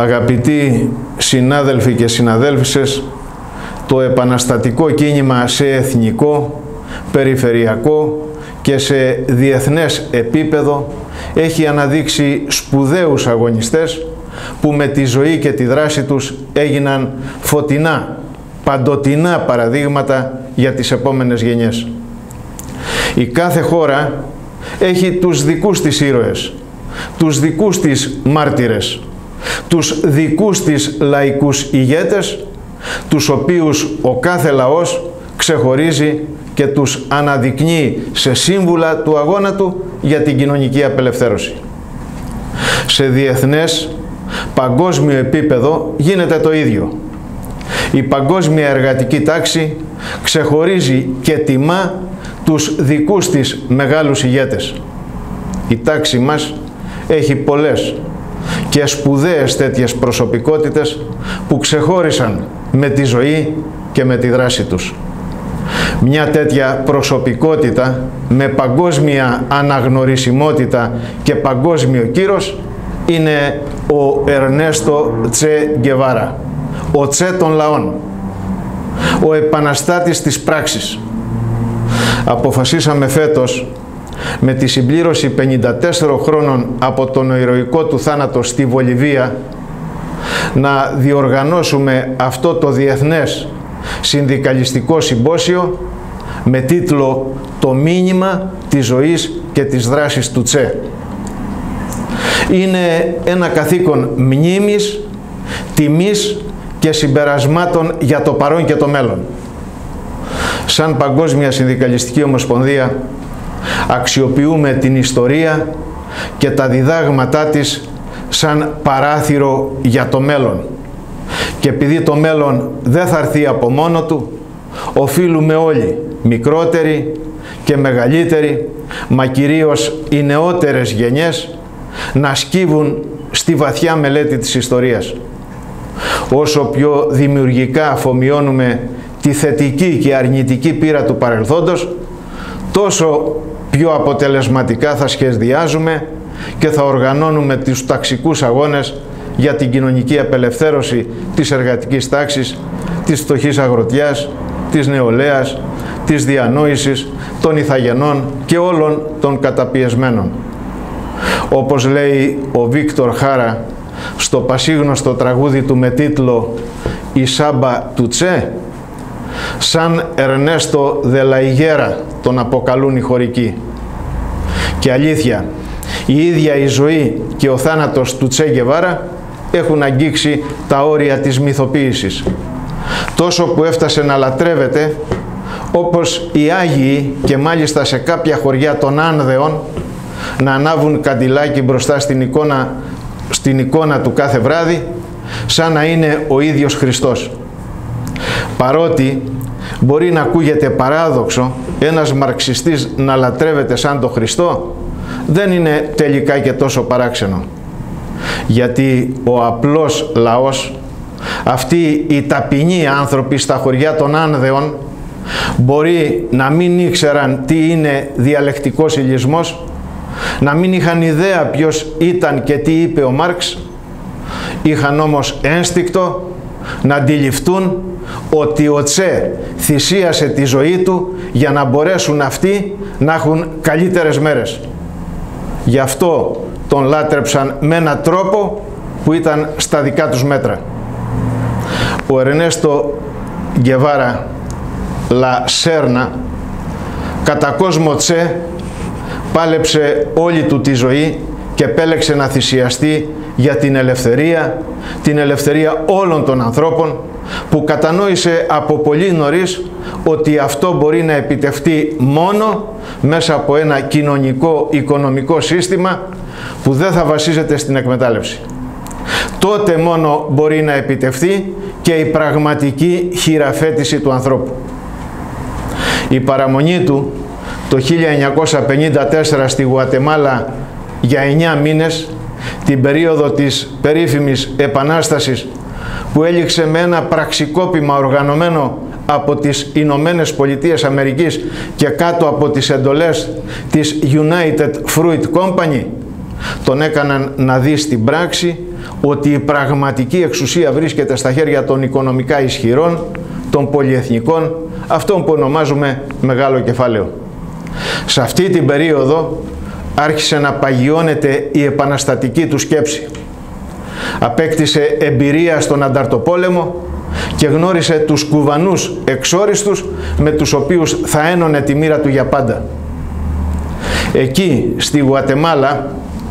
Αγαπητοί συνάδελφοι και συναδέλφισσες, το επαναστατικό κίνημα σε εθνικό, περιφερειακό και σε διεθνές επίπεδο έχει αναδείξει σπουδαίους αγωνιστές που με τη ζωή και τη δράση τους έγιναν φωτεινά, παντοτινά παραδείγματα για τις επόμενες γενιές. Η κάθε χώρα έχει τους δικούς της ήρωες, τους δικούς της μάρτυρες, τους δικούς της λαϊκούς ηγέτες, τους οποίους ο κάθε λαός ξεχωρίζει και τους αναδεικνύει σε σύμβουλα του αγώνα του για την κοινωνική απελευθέρωση. Σε διεθνές, παγκόσμιο επίπεδο γίνεται το ίδιο. Η παγκόσμια εργατική τάξη ξεχωρίζει και τιμά τους δικούς της μεγάλους ηγέτες. Η τάξη μας έχει πολλές και σπουδαίες τέτοιες προσωπικότητες που ξεχώρισαν με τη ζωή και με τη δράση τους. Μια τέτοια προσωπικότητα με παγκόσμια αναγνωρισιμότητα και παγκόσμιο κύρος είναι ο Ερνέστο Τσε Γκεβάρα, ο Τσε των λαών, ο επαναστάτης της πράξης. Αποφασίσαμε φέτος, με τη συμπλήρωση 54 χρόνων από τον ηρωικό του θάνατο στη Βολιβία, να διοργανώσουμε αυτό το διεθνές συνδικαλιστικό συμπόσιο με τίτλο «Το μήνυμα της ζωής και της δράσης του Τσε». Είναι ένα καθήκον μνήμης, τιμής και συμπερασμάτων για το παρόν και το μέλλον. Σαν Παγκόσμια Συνδικαλιστική Ομοσπονδία αξιοποιούμε την ιστορία και τα διδάγματά της σαν παράθυρο για το μέλλον. Και επειδή το μέλλον δεν θα έρθει από μόνο του, οφείλουμε όλοι, μικρότεροι και μεγαλύτεροι, μα κυρίως οι νεότερες γενιές, να σκύβουν στη βαθιά μελέτη της ιστορίας. Όσο πιο δημιουργικά αφομοιώνουμε τη θετική και αρνητική πείρα του παρελθόντος, τόσο πιο αποτελεσματικά θα σχεδιάζουμε και θα οργανώνουμε τους ταξικούς αγώνες για την κοινωνική απελευθέρωση της εργατικής τάξης, της φτωχής αγροτιάς, της νεολαίας, της διανόησης, των ηθαγενών και όλων των καταπιεσμένων. Όπως λέει ο Βίκτορ Χάρα στο πασίγνωστο τραγούδι του με τίτλο «Η Σάμπα του Τσε», σαν Ερνέστο δε λα Ιγέρα τον αποκαλούν οι χωρικοί. Και αλήθεια, η ίδια η ζωή και ο θάνατος του Τσε Γκεβάρα έχουν αγγίξει τα όρια της μυθοποίησης, τόσο που έφτασε να λατρεύεται, όπως οι Άγιοι και μάλιστα σε κάποια χωριά των Άνδεων να ανάβουν καντιλάκι μπροστά στην εικόνα του κάθε βράδυ, σαν να είναι ο ίδιος Χριστός. Παρότι μπορεί να ακούγεται παράδοξο ένας μαρξιστής να λατρεύεται σαν τον Χριστό, δεν είναι τελικά και τόσο παράξενο. Γιατί ο απλός λαός, αυτοί οι ταπεινοί άνθρωποι στα χωριά των Άνδεων, μπορεί να μην ήξεραν τι είναι διαλεκτικός υλισμός, να μην είχαν ιδέα ποιος ήταν και τι είπε ο Μάρξ, είχαν όμως ένστικτο να αντιληφθούν ότι ο Τσε θυσίασε τη ζωή του για να μπορέσουν αυτοί να έχουν καλύτερες μέρες. Γι' αυτό τον λάτρεψαν με έναν τρόπο που ήταν στα δικά τους μέτρα. Ο Ερνέστο Γκεβάρα Λα Σέρνα, κατά κόσμο Τσε, πάλεψε όλη του τη ζωή και επέλεξε να θυσιαστεί για την ελευθερία όλων των ανθρώπων, που κατανόησε από πολύ νωρίς ότι αυτό μπορεί να επιτευχθεί μόνο μέσα από ένα κοινωνικό οικονομικό σύστημα που δεν θα βασίζεται στην εκμετάλλευση. Τότε μόνο μπορεί να επιτευχθεί και η πραγματική χειραφέτηση του ανθρώπου. Η παραμονή του το 1954 στη Γουατεμάλα για 9 μήνες, την περίοδο της περίφημης Επανάστασης, που έληξε με ένα πραξικόπημα οργανωμένο από τις Ηνωμένες Πολιτείες Αμερικής και κάτω από τις εντολές της United Fruit Company, τον έκαναν να δει στην πράξη ότι η πραγματική εξουσία βρίσκεται στα χέρια των οικονομικά ισχυρών, των πολυεθνικών, αυτών που ονομάζουμε μεγάλο κεφάλαιο. Σε αυτή την περίοδο άρχισε να παγιώνεται η επαναστατική του σκέψη. Απέκτησε εμπειρία στον Ανταρτοπόλεμο και γνώρισε τους Κουβανούς εξόριστους με τους οποίους θα ένωνε τη μοίρα του για πάντα. Εκεί, στη Γουατεμάλα,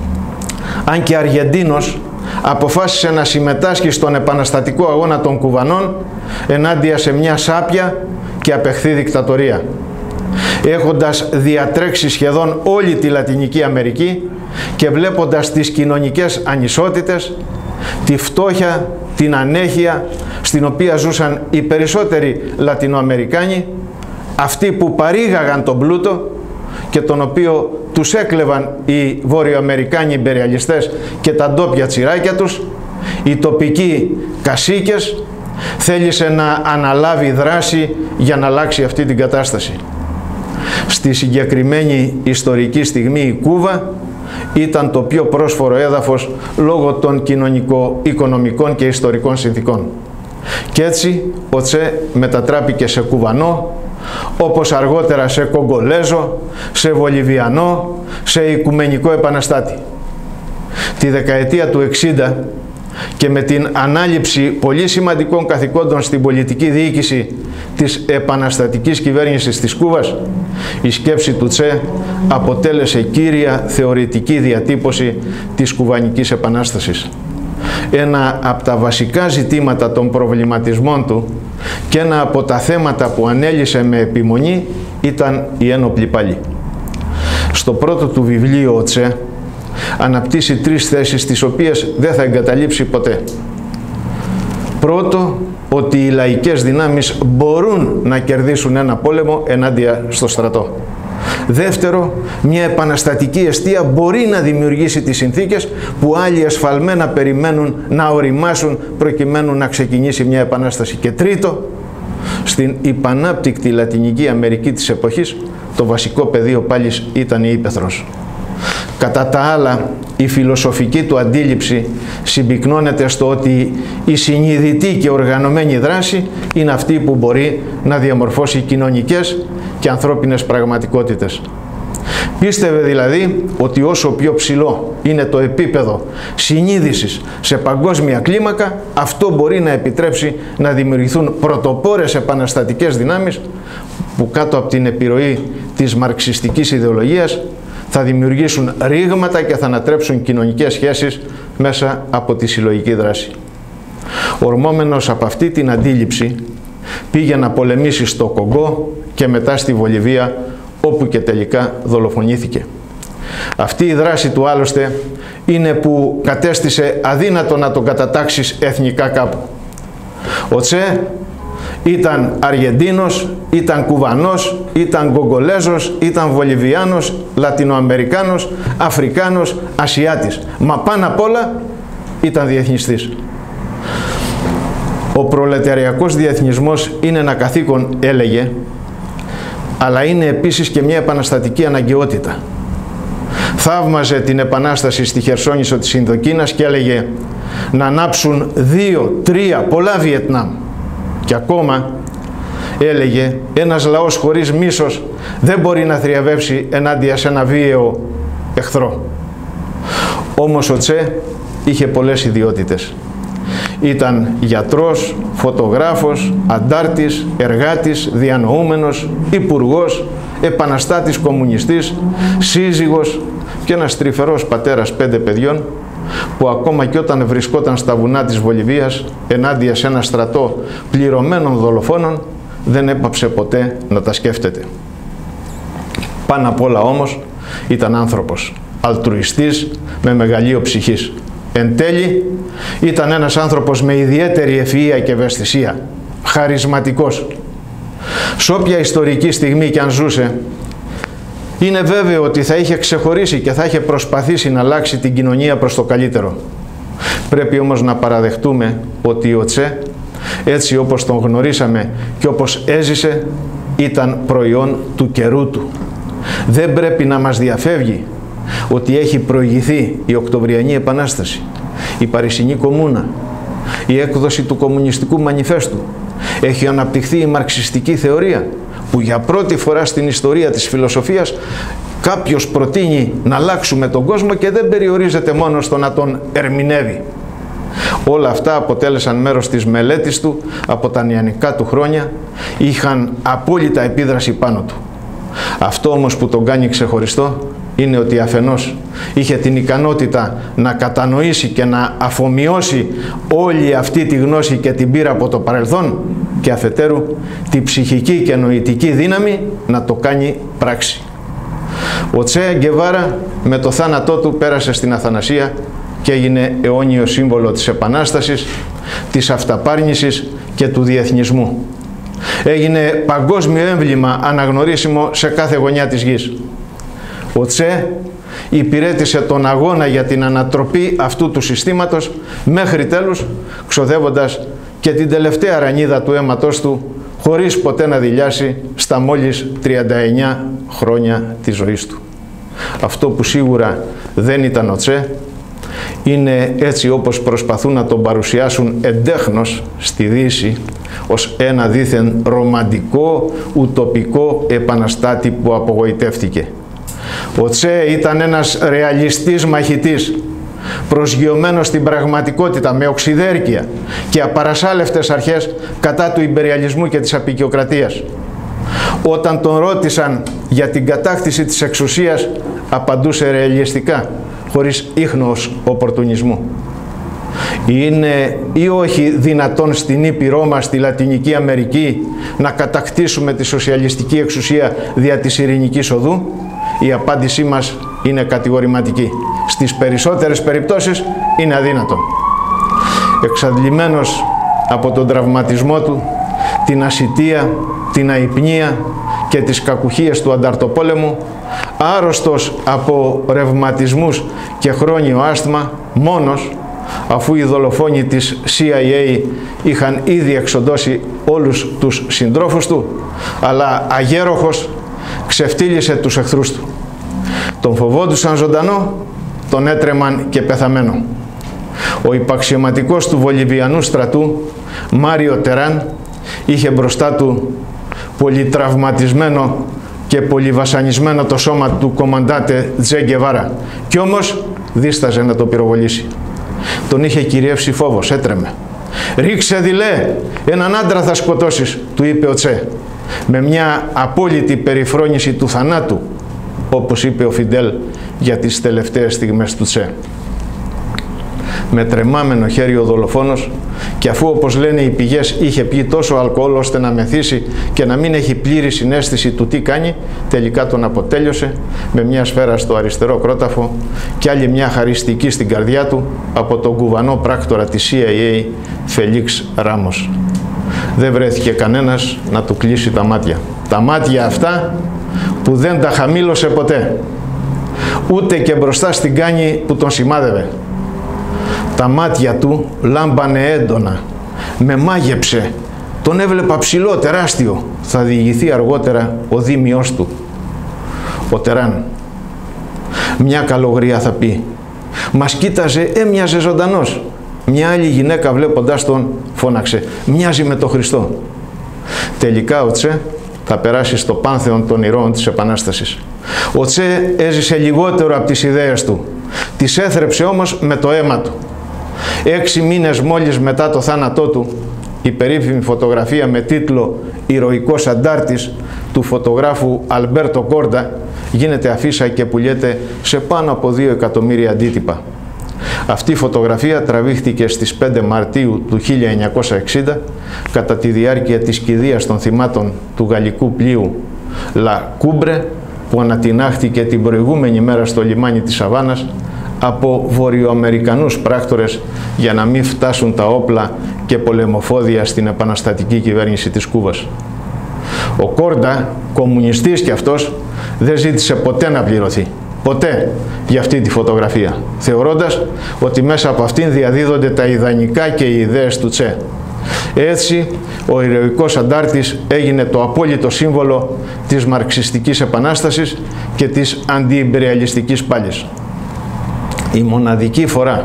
αν και Αργεντίνος, αποφάσισε να συμμετάσχει στον επαναστατικό αγώνα των Κουβανών ενάντια σε μια σάπια και απεχθή δικτατορία. Έχοντας διατρέξει σχεδόν όλη τη Λατινική Αμερική και βλέποντας τις κοινωνικές ανισότητες, τη φτώχεια, την ανέχεια στην οποία ζούσαν οι περισσότεροι Λατινοαμερικάνοι, αυτοί που παρήγαγαν τον πλούτο και τον οποίο τους έκλεβαν οι Βόρειο-Αμερικάνοι ιμπεριαλιστές και τα ντόπια τσιράκια τους, οι τοπικοί κασίκες, θέλησε να αναλάβει δράση για να αλλάξει αυτή την κατάσταση. Στη συγκεκριμένη ιστορική στιγμή η Κούβα ήταν το πιο πρόσφορο έδαφος λόγω των κοινωνικο-οικονομικών και ιστορικών συνθήκων. Και έτσι ο Τσε μετατράπηκε σε Κουβανό, όπως αργότερα σε Κογκολέζο, σε Βολιβιανό, σε Οικουμενικό επαναστάτη. Τη δεκαετία του 60 και με την ανάληψη πολύ σημαντικών καθηκόντων στην πολιτική διοίκηση της επαναστατικής κυβέρνησης της Κούβας, η σκέψη του Τσε αποτέλεσε κύρια θεωρητική διατύπωση της Κουβανικής Επανάστασης. Ένα από τα βασικά ζητήματα των προβληματισμών του και ένα από τα θέματα που ανέλυσε με επιμονή ήταν η ένοπλη πάλη. Στο πρώτο του βιβλίο ο Τσε αναπτύσσει τρεις θέσεις τις οποίες δεν θα εγκαταλείψει ποτέ. Πρώτο, ότι οι λαϊκές δυνάμεις μπορούν να κερδίσουν ένα πόλεμο ενάντια στο στρατό. Δεύτερο, μια επαναστατική εστία μπορεί να δημιουργήσει τις συνθήκες που άλλοι εσφαλμένα περιμένουν να οριμάσουν προκειμένου να ξεκινήσει μια επανάσταση. Και τρίτο, στην υπανάπτυκτη Λατινική Αμερική της εποχής το βασικό πεδίο πάλης ήταν η ύπαιθρος. Κατά τα άλλα, η φιλοσοφική του αντίληψη συμπυκνώνεται στο ότι η συνειδητή και οργανωμένη δράση είναι αυτή που μπορεί να διαμορφώσει κοινωνικές και ανθρώπινες πραγματικότητες. Πίστευε δηλαδή ότι όσο πιο ψηλό είναι το επίπεδο συνείδησης σε παγκόσμια κλίμακα, αυτό μπορεί να επιτρέψει να δημιουργηθούν πρωτοπόρες επαναστατικές δυνάμεις που κάτω από την επιρροή της μαρξιστικής ιδεολογίας θα δημιουργήσουν ρήγματα και θα ανατρέψουν κοινωνικές σχέσεις μέσα από τη συλλογική δράση. Ορμόμενος από αυτή την αντίληψη πήγε να πολεμήσει στο Κογκό και μετά στη Βολιβία, όπου και τελικά δολοφονήθηκε. Αυτή η δράση του άλλωστε είναι που κατέστησε αδύνατο να τον κατατάξεις εθνικά κάπου. Ο Τσε ήταν Αργεντίνος, ήταν Κουβανός, ήταν Κογκολέζος, ήταν Βολιβιάνος, Λατινοαμερικάνος, Αφρικάνος, Ασιάτης. Μα πάνω απ' όλα ήταν διεθνιστής. Ο προλεταριακός διεθνισμός είναι ένα καθήκον, έλεγε, αλλά είναι επίσης και μια επαναστατική αναγκαιότητα. Θαύμαζε την επανάσταση στη Χερσόνησο της Ινδοκίνας και έλεγε να ανάψουν 2, 3, πολλά Βιετνάμ. Και ακόμα έλεγε ένας λαός χωρίς μίσος δεν μπορεί να θριαβεύσει ενάντια σε ένα βίαιο εχθρό. Όμως ο Τσε είχε πολλές ιδιότητες. Ήταν γιατρός, φωτογράφος, αντάρτης, εργάτης, διανοούμενος, υπουργός, επαναστάτης κομμουνιστής, σύζυγος και ένας τρυφερός πατέρας 5 παιδιών που ακόμα και όταν βρισκόταν στα βουνά της Βολιβίας ενάντια σε ένα στρατό πληρωμένων δολοφόνων δεν έπαψε ποτέ να τα σκέφτεται. Πάνω απ' όλα όμως ήταν άνθρωπος, αλτρουιστής με μεγαλείο ψυχής. Εν τέλει ήταν ένας άνθρωπος με ιδιαίτερη ευφυΐα και ευαισθησία, χαρισματικός. Σ' όποια ιστορική στιγμή κι αν ζούσε, είναι βέβαιο ότι θα είχε ξεχωρίσει και θα είχε προσπαθήσει να αλλάξει την κοινωνία προς το καλύτερο. Πρέπει όμως να παραδεχτούμε ότι ο Τσε, έτσι όπως τον γνωρίσαμε και όπως έζησε, ήταν προϊόν του καιρού του. Δεν πρέπει να μας διαφεύγει ότι έχει προηγηθεί η Οκτωβριανή Επανάσταση. η Παρισινή Κομμούνα, η έκδοση του Κομμουνιστικού Μανιφέστου. Έχει αναπτυχθεί η μαρξιστική θεωρία, που για πρώτη φορά στην ιστορία της φιλοσοφίας κάποιος προτείνει να αλλάξουμε τον κόσμο και δεν περιορίζεται μόνο στο να τον ερμηνεύει. Όλα αυτά αποτέλεσαν μέρος της μελέτης του από τα νεανικά του χρόνια, είχαν απόλυτα επίδραση πάνω του. Αυτό όμως που τον κάνει ξεχωριστό είναι ότι αφενός είχε την ικανότητα να κατανοήσει και να αφομοιώσει όλη αυτή τη γνώση και την πείρα από το παρελθόν, και αφετέρου τη ψυχική και νοητική δύναμη να το κάνει πράξη. Ο Τσε Γκεβάρα με το θάνατό του πέρασε στην αθανασία και έγινε αιώνιο σύμβολο της Επανάστασης, της αυταπάρνησης και του διεθνισμού. Έγινε παγκόσμιο έμβλημα αναγνωρίσιμο σε κάθε γωνιά της γης. Ο Τσε υπηρέτησε τον αγώνα για την ανατροπή αυτού του συστήματος μέχρι τέλους, ξοδεύοντας και την τελευταία ρανίδα του αίματός του, χωρίς ποτέ να δειλιάσει στα μόλις 39 χρόνια της ζωής του. Αυτό που σίγουρα δεν ήταν ο Τσε είναι, έτσι όπως προσπαθούν να τον παρουσιάσουν εντέχνος στη Δύση, ως ένα δήθεν ρομαντικό, ουτοπικό επαναστάτη που απογοητεύτηκε. Ο Τσε ήταν ένας ρεαλιστής μαχητής, προσγειωμένος στην πραγματικότητα με οξυδέρκεια και απαρασάλευτες αρχές κατά του ιμπεριαλισμού και της αποικιοκρατίας. Όταν τον ρώτησαν για την κατάκτηση της εξουσίας, απαντούσε ρεαλιστικά, χωρίς ίχνος οπορτουνισμού. Είναι ή όχι δυνατόν στην Ήπειρό μας, στη Λατινική Αμερική, να κατακτήσουμε τη σοσιαλιστική εξουσία δια της ειρηνικής οδού? Η απάντησή μας είναι κατηγορηματική. Στις περισσότερες περιπτώσεις είναι αδύνατο. Εξαντλημένος από τον τραυματισμό του, την ασιτεία, την αϊπνία και τις κακουχίες του ανταρτοπόλεμου, άρρωστος από ρευματισμούς και χρόνιο άσθμα, μόνος, αφού οι δολοφόνοι της CIA είχαν ήδη εξοντώσει όλους τους συντρόφους του, αλλά αγέροχος ξεφτύλισε τους εχθρούς του. Τον φοβόντουσαν ζωντανό, τον έτρεμαν και πεθαμένο. Ο υπαξιωματικός του Βολιβιανού στρατού, Μάριο Τεράν, είχε μπροστά του πολυτραυματισμένο και πολυβασανισμένο το σώμα του κομμαντάτε Τσε Γκεβάρα, κι όμως δίσταζε να το πυροβολήσει. Τον είχε κυριεύσει φόβος, έτρεμε. «Ρίξε δειλέ, έναν άντρα θα σκοτώσεις», του είπε ο Τσε, με μια απόλυτη περιφρόνηση του θανάτου, όπως είπε ο Φιντέλ για τις τελευταίες στιγμές του Τσε. Με τρεμάμενο χέρι ο δολοφόνος, και αφού, όπως λένε οι πηγές, είχε πιει τόσο αλκοόλ ώστε να μεθύσει και να μην έχει πλήρη συναίσθηση του τι κάνει, τελικά τον αποτέλειωσε με μια σφαίρα στο αριστερό κρόταφο και άλλη μια χαριστική στην καρδιά του από τον κουβανό πράκτορα της CIA, Φελίξ Ράμος. Δεν βρέθηκε κανένας να του κλείσει τα μάτια. Τα μάτια αυτά που δεν τα χαμήλωσε ποτέ, ούτε και μπροστά στην κάνη που τον σημάδευε. Τα μάτια του λάμπανε έντονα, με μάγεψε, τον έβλεπα ψηλό, τεράστιο, θα διηγηθεί αργότερα ο δήμιος του, ο Τεράν. Μια καλογριά θα πει, μας κοίταζε, έμοιαζε ζωντανός. Μια άλλη γυναίκα βλέποντας τον φώναξε, μοιάζει με τον Χριστό. Τελικά ο Τσε θα περάσει στο πάνθεον των ηρώων της Επανάστασης. Ο Τσε έζησε λιγότερο από τις ιδέες του, τις έθρεψε όμως με το αίμα του. 6 μήνες μόλις μετά το θάνατό του, η περίφημη φωτογραφία με τίτλο «Ηρωικός αντάρτης» του φωτογράφου Αλμπέρτο Κόρντα γίνεται αφίσα και πουλιέται σε πάνω από 2 εκατομμύρια αντίτυπα. Αυτή η φωτογραφία τραβήχτηκε στις 5 Μαρτίου του 1960 κατά τη διάρκεια της κηδείας των θυμάτων του γαλλικού πλοίου Λα Κούμπρε, που ανατινάχτηκε την προηγούμενη μέρα στο λιμάνι της Σαββάνας από βορειοαμερικανούς πράκτορες για να μην φτάσουν τα όπλα και πολεμοφόδια στην επαναστατική κυβέρνηση της Κούβας. Ο Κόρντα, κομμουνιστής κι αυτός, δεν ζήτησε ποτέ να πληρωθεί. Ποτέ για αυτή τη φωτογραφία, θεωρώντας ότι μέσα από αυτήν διαδίδονται τα ιδανικά και οι ιδέες του Τσε. Έτσι, ο ηρωικός αντάρτης έγινε το απόλυτο σύμβολο της μαρξιστικής επανάστασης και της αντιυμπεριαλιστικής πάλης. Η μοναδική φορά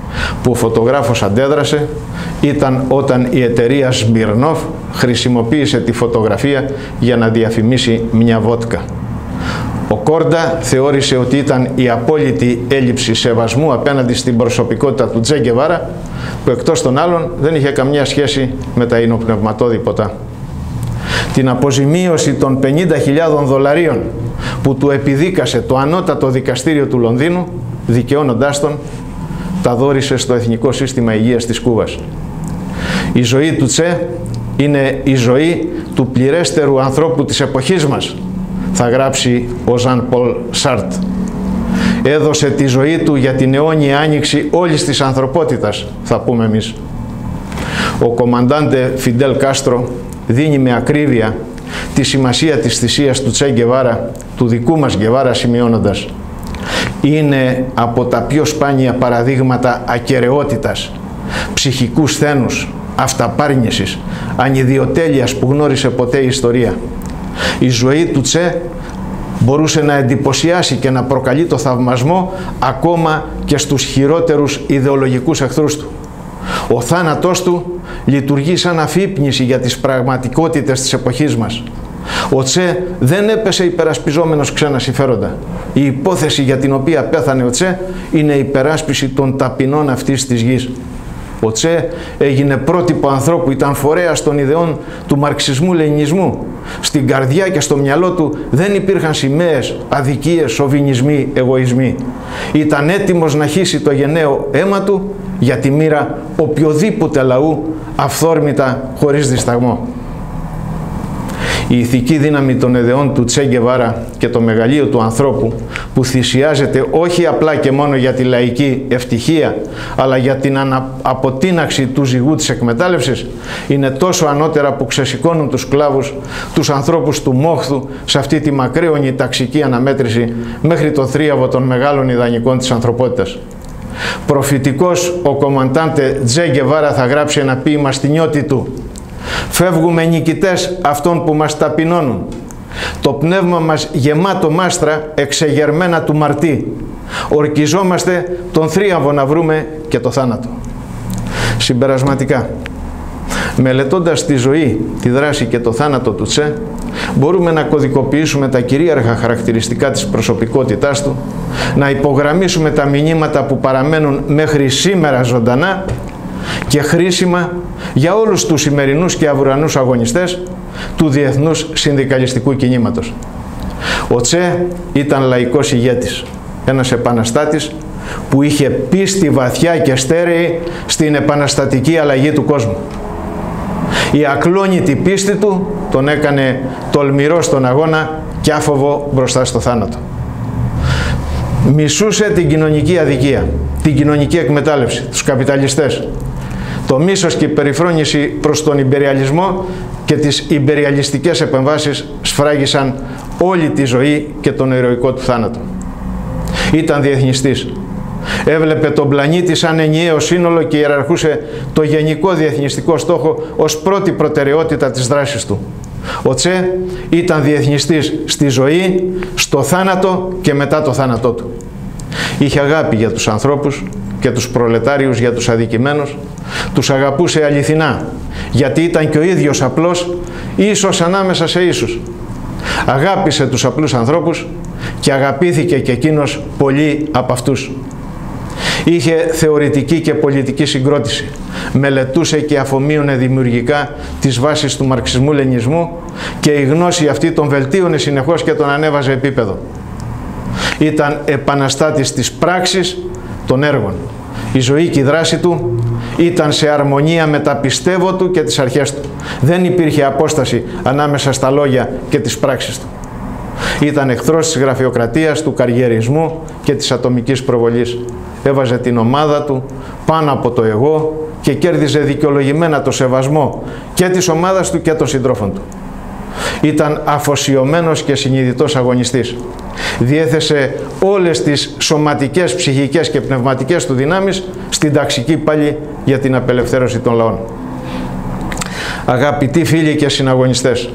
που ο φωτογράφος αντέδρασε ήταν όταν η εταιρεία Σμπιρνόφ χρησιμοποίησε τη φωτογραφία για να διαφημίσει μια βότκα. Ο Κόρντα θεώρησε ότι ήταν η απόλυτη έλλειψη σεβασμού απέναντι στην προσωπικότητα του Τζε Γκεβάρα, που εκτός των άλλων δεν είχε καμιά σχέση με τα υνοπνευματώδη ποτά. Την αποζημίωση των $50.000 που του επιδίκασε το ανώτατο δικαστήριο του Λονδίνου, δικαιώνοντάς τον, τα δώρισε στο Εθνικό Σύστημα Υγείας της Κούβας. Η ζωή του Τσε είναι η ζωή του πληρέστερου ανθρώπου της εποχής μας, θα γράψει ο Ζαν Πολ Σάρτ. Έδωσε τη ζωή του για την αιώνια άνοιξη όλης της ανθρωπότητας, θα πούμε εμείς. Ο κομμαντάντε Φιντέλ Κάστρο δίνει με ακρίβεια τη σημασία της θυσίας του Τσε Γκεβάρα, του δικού μας Γκεβάρα, σημειώνοντας: είναι από τα πιο σπάνια παραδείγματα ακεραιότητας, ψυχικού σθένους, αυταπάρνησης, ανιδιοτέλειας που γνώρισε ποτέ η ιστορία. Η ζωή του Τσε μπορούσε να εντυπωσιάσει και να προκαλεί το θαυμασμό ακόμα και στους χειρότερους ιδεολογικούς εχθρούς του. Ο θάνατός του λειτουργεί σαν αφύπνιση για τις πραγματικότητες της εποχής μας. Ο Τσε δεν έπεσε υπερασπιζόμενος ξένα συμφέροντα. Η υπόθεση για την οποία πέθανε ο Τσε είναι η υπεράσπιση των ταπεινών αυτής της γης. Ο Τσε έγινε πρότυπο ανθρώπου, ήταν φορέας των ιδεών του μαρξισμού-λενινισμού. Στην καρδιά και στο μυαλό του δεν υπήρχαν σημαίες, αδικίες, σοβινισμοί, εγωισμοί. Ήταν έτοιμος να χύσει το γενναίο αίμα του για τη μοίρα οποιοδήποτε λαού, αυθόρμητα, χωρίς δισταγμό. Η ηθική δύναμη των ιδεών του Τσε Γκεβάρα και το μεγαλείο του ανθρώπου, που θυσιάζεται όχι απλά και μόνο για τη λαϊκή ευτυχία, αλλά για την αποτείναξη του ζυγού της εκμετάλλευσης, είναι τόσο ανώτερα που ξεσηκώνουν τους σκλάβους, τους ανθρώπους του μόχθου, σε αυτή τη μακραίωνη ταξική αναμέτρηση μέχρι το θρίαβο των μεγάλων ιδανικών της ανθρωπότητας. Προφητικός ο κομμαντάντε Τσε Γκεβάρα θα γράψει ένα ποίημα στη νιώτη του: «Φεύγουμε νικητές αυτών που μας ταπεινώνουν. Το πνεύμα μας γεμάτο μάστρα εξεγερμένα του μαρτύ. Ορκιζόμαστε τον θρίαμβο να βρούμε και το θάνατο». Συμπερασματικά, μελετώντας τη ζωή, τη δράση και το θάνατο του Τσε, μπορούμε να κωδικοποιήσουμε τα κυρίαρχα χαρακτηριστικά της προσωπικότητάς του, να υπογραμμίσουμε τα μηνύματα που παραμένουν μέχρι σήμερα ζωντανά και χρήσιμα για όλους τους σημερινούς και αυρανούς αγωνιστές του διεθνούς συνδικαλιστικού κινήματος. Ο Τσε ήταν λαϊκός ηγέτης, ένας επαναστάτης που είχε πίστη βαθιά και στέρεη στην επαναστατική αλλαγή του κόσμου. Η ακλόνητη πίστη του τον έκανε τολμηρό στον αγώνα και άφοβο μπροστά στο θάνατο. Μισούσε την κοινωνική αδικία, την κοινωνική εκμετάλλευση, τους καπιταλιστές. Το μίσος και η περιφρόνηση προς τον ιμπεριαλισμό και τις ιμπεριαλιστικές επεμβάσεις σφράγισαν όλη τη ζωή και τον ηρωικό του θάνατο. Ήταν διεθνιστής. Έβλεπε τον πλανήτη σαν ενιαίο σύνολο και ιεραρχούσε το γενικό διεθνιστικό στόχο ως πρώτη προτεραιότητα της δράσης του. Ο Τσε ήταν διεθνιστής στη ζωή, στο θάνατο και μετά το θάνατό του. Είχε αγάπη για τους ανθρώπους και τους προλετάριους, για τους αδικημένους. Τους αγαπούσε αληθινά, γιατί ήταν και ο ίδιος απλός, ίσος ανάμεσα σε ίσους. Αγάπησε τους απλούς ανθρώπους και αγαπήθηκε και εκείνος πολύ από αυτούς. Είχε θεωρητική και πολιτική συγκρότηση. Μελετούσε και αφομοίωνε δημιουργικά τις βάσεις του μαρξισμού-λενινισμού και η γνώση αυτή τον βελτίωνε συνεχώς και τον ανέβαζε επίπεδο. Ήταν επαναστάτης της πράξης των έργων. Η ζωή και η δράση του ήταν σε αρμονία με τα πιστεύω του και τις αρχές του. Δεν υπήρχε απόσταση ανάμεσα στα λόγια και τις πράξεις του. Ήταν εχθρός της γραφειοκρατίας, του καριερισμού και της ατομικής προβολής. Έβαζε την ομάδα του πάνω από το εγώ και κέρδιζε δικαιολογημένα το σεβασμό και της ομάδας του και των συντρόφων του. Ήταν αφοσιωμένος και συνειδητός αγωνιστής. Διέθεσε όλες τις σωματικές, ψυχικές και πνευματικές του δυνάμεις στην ταξική πάλη για την απελευθέρωση των λαών. Αγαπητοί φίλοι και συναγωνιστές,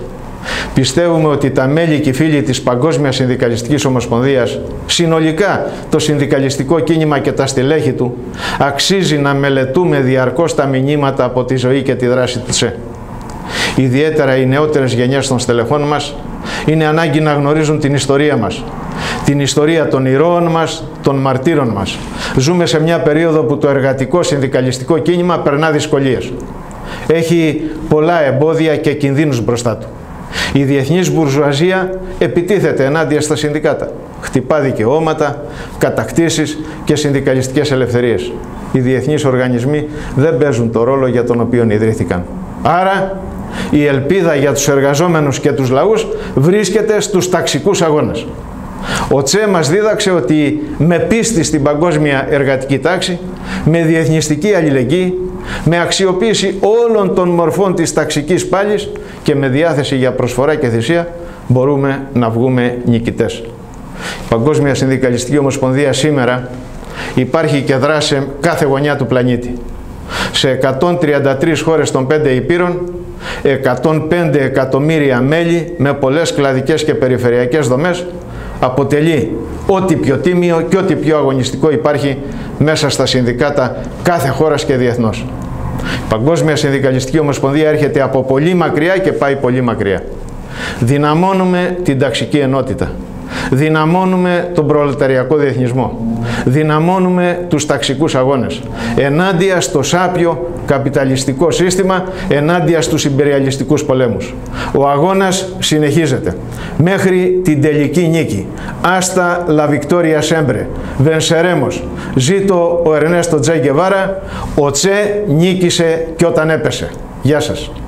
Πιστεύουμε ότι τα μέλη και οι φίλοι της Παγκόσμιας Συνδικαλιστικής Ομοσπονδίας, συνολικά το συνδικαλιστικό κίνημα και τα στελέχη του, αξίζει να μελετούμε διαρκώς τα μηνύματα από τη ζωή και τη δράση του ΤΣΕ. Ιδιαίτερα οι νεότερες γενιές των στελεχών μας είναι ανάγκη να γνωρίζουν την ιστορία μας, την ιστορία των ηρώων μας, των μαρτύρων μας. Ζούμε σε μια περίοδο που το εργατικό συνδικαλιστικό κίνημα περνά δυσκολίες. Έχει πολλά εμπόδια και κινδύνους μπροστά του. Η διεθνής μπουρζουαζία επιτίθεται ενάντια στα συνδικάτα. Χτυπά δικαιώματα, κατακτήσεις και συνδικαλιστικές ελευθερίες. Οι διεθνείς οργανισμοί δεν παίζουν το ρόλο για τον οποίο ιδρύθηκαν. Άρα, η ελπίδα για τους εργαζόμενους και τους λαούς βρίσκεται στους ταξικούς αγώνες. Ο ΤΣΕ μας δίδαξε ότι με πίστη στην παγκόσμια εργατική τάξη, με διεθνιστική αλληλεγγύη, με αξιοποίηση όλων των μορφών της ταξικής πάλης και με διάθεση για προσφορά και θυσία μπορούμε να βγούμε νικητές. Η Παγκόσμια Συνδικαλιστική Ομοσπονδία σήμερα υπάρχει και δράσει σε κάθε γωνιά του πλανήτη. Σε 133 χώρες των 5 υπήρων, 105 εκατομμύρια μέλη με πολλές κλαδικές και περιφερειακές δομές, αποτελεί ό,τι πιο τίμιο και ό,τι πιο αγωνιστικό υπάρχει μέσα στα συνδικάτα κάθε χώρας και διεθνώς. Η Παγκόσμια Συνδικαλιστική Ομοσπονδία έρχεται από πολύ μακριά και πάει πολύ μακριά. Δυναμώνουμε την ταξική ενότητα. Δυναμώνουμε τον προλεταριακό διεθνισμό. Δυναμώνουμε τους ταξικούς αγώνες. Ενάντια στο σάπιο καπιταλιστικό σύστημα, ενάντια στους ιμπεριαλιστικούς πολέμους. Ο αγώνας συνεχίζεται μέχρι την τελική νίκη. Άστα la victoria sempre. Venceremos. Ζήτω ο Ερνέστο Τζε Γκεβάρα. Ο Τσε νίκησε και όταν έπεσε. Γεια σας.